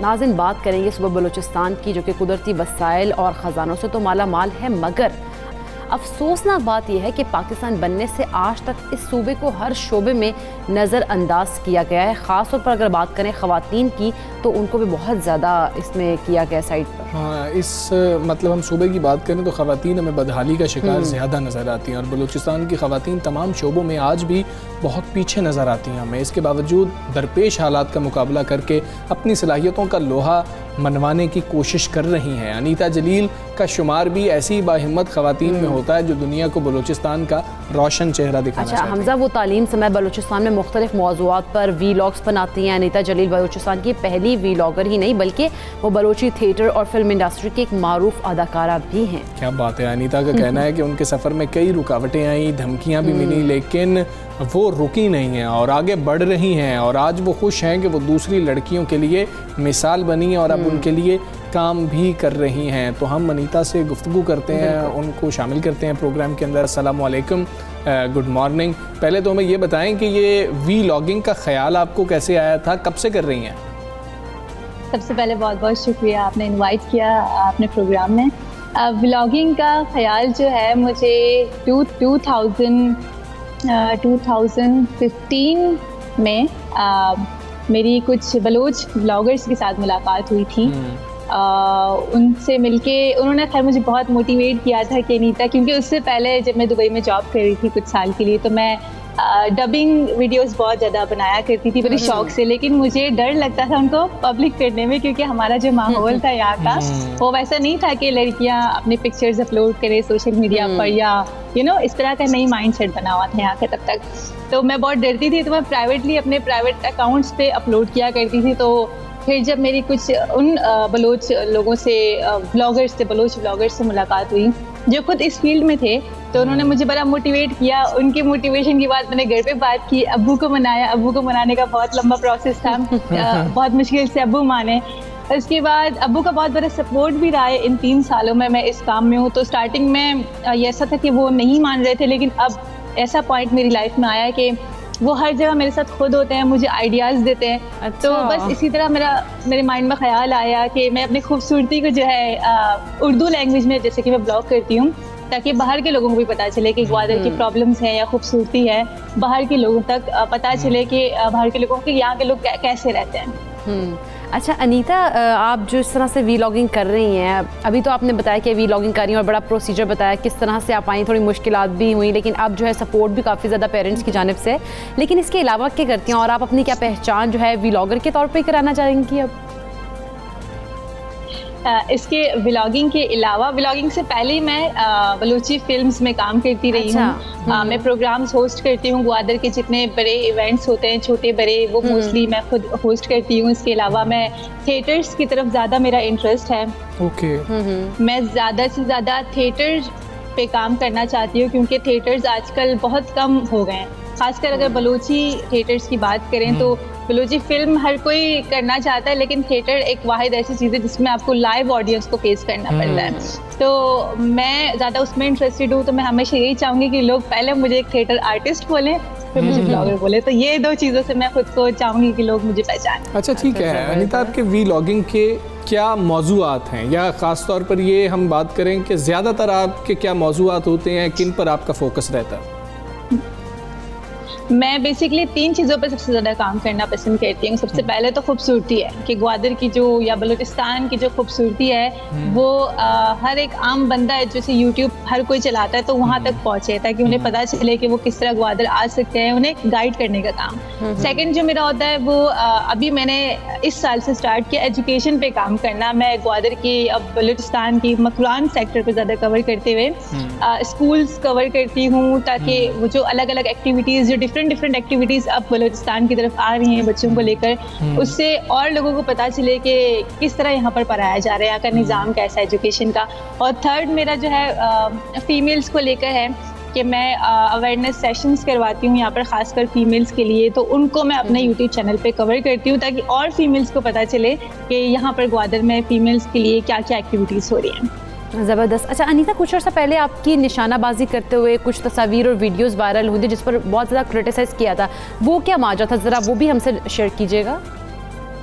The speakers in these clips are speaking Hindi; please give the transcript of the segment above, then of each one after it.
नाज़रीन, बात करेंगे सूबा बलूचिस्तान की, जो कि कुदरती वसाइल और ख़जानों से तो माला माल है, मगर अफसोसनाक बात यह है कि पाकिस्तान बनने से आज तक इस सूबे को हर शोबे में नज़रअंदाज किया गया है। ख़ास तौर पर अगर बात करें ख़वातीन की तो उनको भी बहुत ज़्यादा इसमें किया गया साइड पर। हाँ, मतलब हम सूबे की बात करें तो ख़वातीन हमें बदहाली का शिकार ज़्यादा नज़र आती हैं और बलूचिस्तान की ख़वातीन तमाम शोबों में आज भी बहुत पीछे नज़र आती हैं हमें। इसके बावजूद दरपेश हालात का मुकाबला करके अपनी सलाहियतों का लोहा मनवाने की कोशिश कर रही हैं। अनीता जलील का शुमार भी ऐसी बाहिम्मत ख़वातीन में होता है जो दुनिया को बलूचिस्तान का रोशन चेहरा दिखाना चाहती हैं। हमजा, वो तालीम समय बलूचिस्तान में मुख्तलिफ मौज़ूआत पर वीलॉग्स बनाती हैं। अनीता जलील बलूचिस्तान की पहली वीलॉगर ही नहीं बल्कि वो बलूची थिएटर और फिल्म इंडस्ट्री की एक मारूफ अदाकारा भी हैं। क्या बात है। अनीता का कहना है कि उनके सफ़र में कई रुकावटें आई, धमकियाँ भी मिली, लेकिन वो रुकी नहीं हैं और आगे बढ़ रही हैं और आज वो खुश हैं कि वो दूसरी लड़कियों के लिए मिसाल बनी और अब उनके लिए काम भी कर रही हैं। तो हम अनीता से गुफ्तगू करते हैं, उनको शामिल करते हैं प्रोग्राम के अंदर। अस्सलाम वालेकुम, गुड मॉर्निंग। पहले तो हमें ये बताएं कि ये वीलॉगिंग का ख्याल आपको कैसे आया था, कब से कर रही हैं? सबसे पहले बहुत बहुत शुक्रिया, आपने इनवाइट किया अपने प्रोग्राम में। व्लॉगिंग का ख्याल जो है मुझे 2015 में मेरी कुछ बलोच ब्लॉगर्स के साथ मुलाकात हुई थी। उनसे मिलके उन्होंने खैर मुझे बहुत मोटिवेट किया था कि अनीता, क्योंकि उससे पहले जब मैं दुबई में जॉब कर रही थी कुछ साल के लिए, तो मैं डबिंग वीडियोस बहुत ज़्यादा बनाया करती थी बड़े शौक से, लेकिन मुझे डर लगता था उनको पब्लिक करने में, क्योंकि हमारा जो माहौल था यहाँ का वो वैसा नहीं था कि लड़कियाँ अपने पिक्चर्स अपलोड करें सोशल मीडिया पर, या इस तरह का नई माइंड सेट बना हुआ था यहाँ का तब तक। तो मैं बहुत डरती थी, तो मैं प्राइवेटली अपने प्राइवेट अकाउंट्स पे अपलोड किया करती थी। तो फिर जब मेरी कुछ उन बलोच लोगों से बलोच ब्लॉगर्स से मुलाकात हुई जो खुद इस फील्ड में थे, तो उन्होंने मुझे बड़ा मोटिवेट किया। उनके मोटिवेशन की बात मैंने घर पे बात की, अब्बू को मनाया। अब्बू को मनाने का बहुत लंबा प्रोसेस था, बहुत मुश्किल से अब्बू माने। उसके बाद अब्बू का बहुत बड़ा सपोर्ट भी रहा है इन 3 सालों में मैं इस काम में हूँ। तो स्टार्टिंग में ये ऐसा था कि वो नहीं मान रहे थे, लेकिन अब ऐसा पॉइंट मेरी लाइफ में आया कि वो हर जगह मेरे साथ खुद होते हैं, मुझे आइडियाज़ देते हैं। अच्छा। तो बस इसी तरह मेरे माइंड में ख्याल आया कि मैं अपनी खूबसूरती को जो है उर्दू लैंग्वेज में जैसे कि मैं ब्लॉग करती हूँ, ताकि बाहर के लोगों को भी पता चले कि ग्वादर की प्रॉब्लम्स हैं या खूबसूरती है, बाहर के लोगों तक पता चले कि बाहर के लोगों के यहाँ के लोग कैसे रहते हैं। अच्छा अनीता, आप जो इस तरह से वीलॉगिंग कर रही हैं, अभी तो आपने बताया कि वीलॉगिंग कर रही हैं और बड़ा प्रोसीजर बताया किस तरह से आप आई, थोड़ी मुश्किलात भी हुई, लेकिन अब जो है सपोर्ट भी काफ़ी ज़्यादा पेरेंट्स की जानिब से। लेकिन इसके अलावा क्या करती हैं और आप अपनी क्या पहचान जो है वीलॉगर के तौर पर कराना चाहेंगी अब? इसके व्लॉगिंग के अलावा, व्लॉगिंग से पहले मैं बलूची फिल्म्स में काम करती रही हूँ। मैं प्रोग्राम्स होस्ट करती हूँ, ग्वादर के जितने बड़े इवेंट्स होते हैं छोटे बड़े, वो मोस्टली मैं खुद होस्ट करती हूँ। इसके अलावा मैं थिएटर्स की तरफ ज़्यादा मेरा इंटरेस्ट है। मैं ज़्यादा से ज़्यादा थिएटर पे काम करना चाहती हूँ, क्योंकि थिएटर्स आजकल बहुत कम हो गए हैं। खासकर अगर बलूची थिएटर्स की बात करें तो बलूची फिल्म हर कोई करना चाहता है, लेकिन थिएटर एक वाहिद ऐसी चीज़ है जिसमें आपको लाइव ऑडियंस को फेस करना पड़ता है। तो मैं ज़्यादा उसमें इंटरेस्टेड हूँ। तो मैं हमेशा यही चाहूँगी कि लोग पहले मुझे एक थिएटर आर्टिस्ट बोलें, फिर मुझे ब्लॉगर बोले। तो ये 2 चीज़ों से मैं खुद को चाहूँगी कि लोग मुझे पहचानें। अच्छा, ठीक है अनीता, आपके वीलॉगिंग के क्या मौजूआत हैं, या ख़ास तौर पर ये हम बात करें कि ज़्यादातर आपके क्या मौजूआत होते हैं, किन पर आपका फोकस रहता है? मैं बेसिकली 3 चीज़ों पर सबसे ज़्यादा काम करना पसंद करती हूँ। सबसे पहले तो खूबसूरती है कि ग्वादर की जो या बलूचिस्तान की जो खूबसूरती है वो हर एक आम बंदा है, जैसे यूट्यूब हर कोई चलाता है, तो वहाँ तक पहुँचे ताकि उन्हें पता चले कि वो किस तरह ग्वादर आ सकते हैं, उन्हें गाइड करने का काम। सेकंड जो मेरा होता है वो अभी मैंने इस साल से स्टार्ट किया एजुकेशन पे काम करना। मैं ग्वादर की अब बलूचिस्तान की मकरान सेक्टर पर ज़्यादा कवर करते हुए स्कूल्स कवर करती हूँ, ताकि वो जो अलग अलग एक्टिविटीज़, जो डिफरेंट एक्टिविटीज़ अब बलूचिस्तान की तरफ आ रही हैं बच्चों को लेकर, उससे और लोगों को पता चले कि किस तरह यहाँ पर पढ़ाया जा रहा है, यहाँ का निज़ाम कैसा है एजुकेशन का। और थर्ड मेरा जो है फीमेल्स को लेकर है कि मैं अवेयरनेस सेशंस करवाती हूँ यहाँ पर, ख़ासकर फीमेल्स के लिए। तो उनको मैं अपने यूट्यूब चैनल पे कवर करती हूँ ताकि और फीमेल्स को पता चले कि यहाँ पर ग्वादर में फ़ीमेल्स के लिए क्या क्या एक्टिविटीज़ हो रही हैं। ज़बरदस्त। अच्छा अनीता, कुछ अर्सा पहले आपकी निशानाबाजी करते हुए कुछ तस्वीर और वीडियोस वायरल हुई थी जिस पर बहुत ज़्यादा क्रिटिसाइज़ किया था, वो क्या माजरा था, ज़रा वो भी हमसे शेयर कीजिएगा।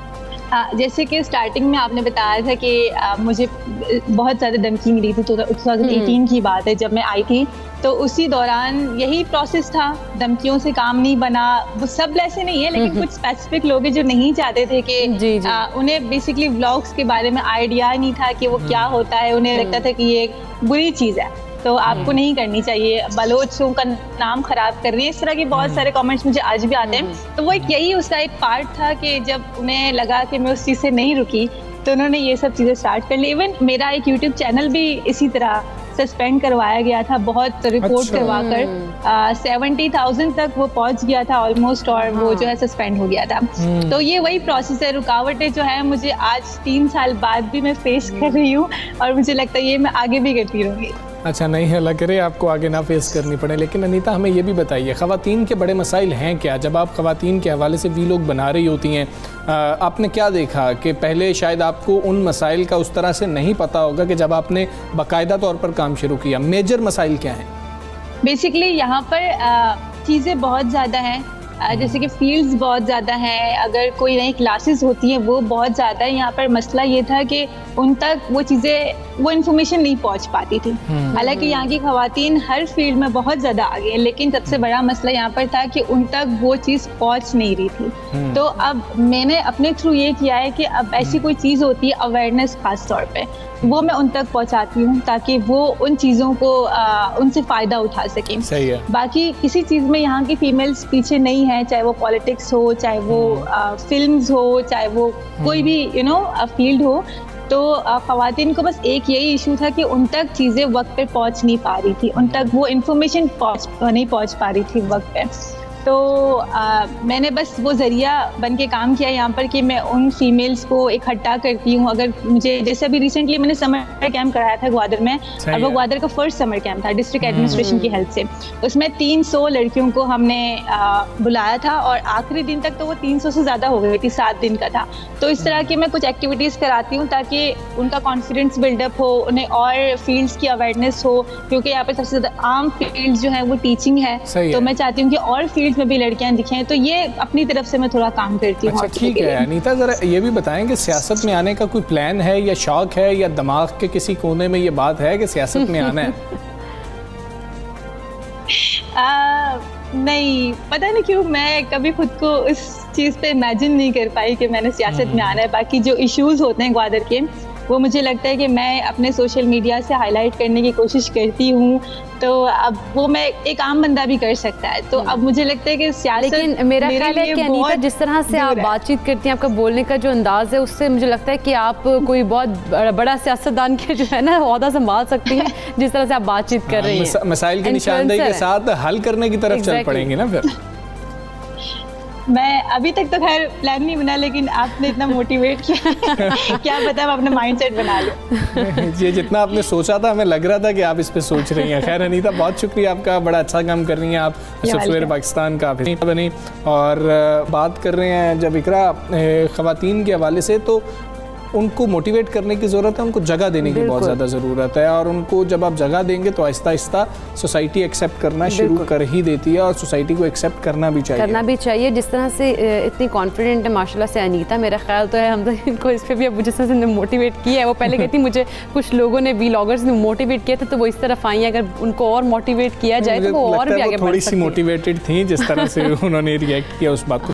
जैसे कि स्टार्टिंग में आपने बताया था कि मुझे बहुत ज़्यादा धमकी मिली थी, तो 2018 की बात है जब मैं आई थी, तो उसी दौरान यही प्रोसेस था, धमकियों से काम नहीं बना। वो सब ऐसे नहीं है, लेकिन कुछ स्पेसिफिक लोग हैं जो नहीं चाहते थे कि उन्हें बेसिकली व्लॉग्स के बारे में आइडिया नहीं था कि वो क्या होता है, उन्हें लगता था कि ये एक बुरी चीज़ है, तो आपको नहीं करनी चाहिए, बलोचों का नाम खराब कर रही है, इस तरह के बहुत सारे कमेंट्स मुझे आज भी आते हैं। तो वो एक यही उसका एक पार्ट था कि जब उन्हें लगा कि मैं उस चीज़ से नहीं रुकी, तो उन्होंने ये सब चीज़ें स्टार्ट कर ली। इवन मेरा एक यूट्यूब चैनल भी इसी तरह सस्पेंड करवाया गया था, बहुत रिपोर्ट करवा कर 70,000 तक वो पहुंच गया था ऑलमोस्ट, और वो जो है सस्पेंड हो गया था। तो ये वही प्रोसेस है, रुकावटें जो है मुझे आज 3 साल बाद भी मैं फेस कर रही हूँ, और मुझे लगता है ये मैं आगे भी करती रहूँगी। अच्छा, नहीं है, लग रहे आपको आगे ना फेस करनी पड़े। लेकिन अनीता, हमें ये भी बताइए, ख़वातीन के बड़े मसाइल हैं क्या? जब आप ख़वातीन के हवाले से वीलॉग बना रही होती हैं, आपने क्या देखा कि पहले शायद आपको उन मसाइल का उस तरह से नहीं पता होगा कि जब आपने बाकायदा तौर पर काम शुरू किया, मेजर मसाइल क्या हैं? बेसिकली यहाँ पर चीज़ें बहुत ज़्यादा हैं, जैसे कि फील्ड्स बहुत ज़्यादा हैं, अगर कोई नई क्लासेस होती हैं वो बहुत ज़्यादा है। यहाँ पर मसला ये था कि उन तक वो चीज़ें, वो इन्फॉर्मेशन नहीं पहुँच पाती थी। हालांकि यहाँ की ख़वातीन हर फील्ड में बहुत ज़्यादा आगे हैं, लेकिन सबसे बड़ा मसला यहाँ पर था कि उन तक वो चीज़ पहुँच नहीं रही थी। तो अब मैंने अपने थ्रू ये किया है कि अब ऐसी कोई चीज़ होती है, अवेयरनेस खास तौर पे, वो मैं उन तक पहुँचाती हूँ ताकि वो उन चीज़ों को उनसे फ़ायदा उठा सकें। सही है। बाकी किसी चीज़ में यहाँ की फीमेल्स पीछे नहीं है, चाहे वो पॉलिटिक्स हो, चाहे वो फिल्म्स हो, चाहे वो कोई भी फील्ड हो। तो ख़वातीन को बस एक यही इशू था कि उन तक चीज़ें वक्त पे पहुंच नहीं पा रही थी, उन तक वो इन्फॉर्मेशन नहीं पहुंच पा रही थी वक्त पे। तो मैंने बस वो ज़रिया बन के काम किया यहाँ पर कि मैं उन फीमेल्स को इकट्ठा करती हूँ। अगर मुझे, जैसे अभी रिसेंटली मैंने समर कैंप कराया था ग्वादर में, अब वो ग्वादर का फर्स्ट समर कैंप था डिस्ट्रिक्ट एडमिनिस्ट्रेशन की हेल्प से। उसमें 300 लड़कियों को हमने बुलाया था, और आखिरी दिन तक तो वो 300 से ज़्यादा हो गई थी, 7 दिन का था। तो इस तरह की मैं कुछ एक्टिविटीज़ कराती हूँ ताकि उनका कॉन्फिडेंस बिल्डअप हो, उन्हें और फील्ड्स की अवेयरनेस हो, क्योंकि यहाँ पर सबसे ज़्यादा आम फील्ड जो है वो टीचिंग है। तो मैं चाहती हूँ कि और फील्ड में भी लड़कियां दिखें, तो ये अपनी तरफ से मैं थोड़ा काम करती हूँ। अच्छा, ठीक है अनीता, ज़रा ये भी बताएं कि सियासत में आने का कोई प्लान है या शौक है, या दिमाग के किसी कोने में ये बात है कि सियासत में आना है? नहीं, पता नहीं क्यों मैं कभी खुद को इस चीज़ पे इमेजिन नहीं कर पाई कि मैंने सियासत में आना है। बाकी जो इश्यूज़ होते हैं ग्वादर के, वो मुझे लगता है कि मैं अपने सोशल मीडिया से हाईलाइट करने की कोशिश करती हूँ, तो अब वो मैं एक आम बंदा भी कर सकता है। तो अब मुझे लगता है कि सियासत, लेकिन मेरा ख्याल है कि अनीता, जिस तरह से आप बातचीत करती हैं, आपका बोलने का जो अंदाज है, उससे मुझे लगता है कि आप कोई बहुत बड़ा सियासतदान के जो है ना ओहदा संभाल सकती हैं, जिस तरह से आप बातचीत कर रही हैं। मसाइल की निशानदेही के साथ हल करने की तरफ चल पड़ेंगे ना फिर। मैं अभी तक तो खैर प्लान नहीं बना, लेकिन आपने इतना मोटिवेट किया क्या पता मैं अपना माइंडसेट बना लूं। ये जितना आपने सोचा था, हमें लग रहा था कि आप इस पे सोच रही हैं। खैर अनीता, बहुत शुक्रिया आपका, बड़ा अच्छा काम कर रही हैं आप, सॉफ्टवेयर पाकिस्तान का बनी। और बात कर रहे हैं जब इकरा ख़वातीन के हवाले से, तो उनको मोटिवेट करने की ज़रूरत है, उनको जगह देने की बहुत ज़्यादा ज़रूरत है। और उनको जब आप जगह देंगे तो आहिस्ता आहिस्ता सोसाइटी एक्सेप्ट करना शुरू कर ही देती है, और सोसाइटी को एक्सेप्ट करना भी चाहिए। जिस तरह से इतनी कॉन्फिडेंट है माशाल्लाह से अनीता, मेरा ख्याल तो है हम तो इनको इस पर भी अब जिस तरह से मोटिवेट किया है, वो पहले कहती मुझे कुछ लोगों ने, व्लॉगर्स ने मोटिवेट किया था, तो वो इस तरफ आई, अगर उनको और मोटिवेट किया जाए तो वो और भी आगे बढ़ सकती है। थोड़ी सी मोटिवेटेड थी जिस तरह से उन्होंने रिएक्ट किया उस बात को।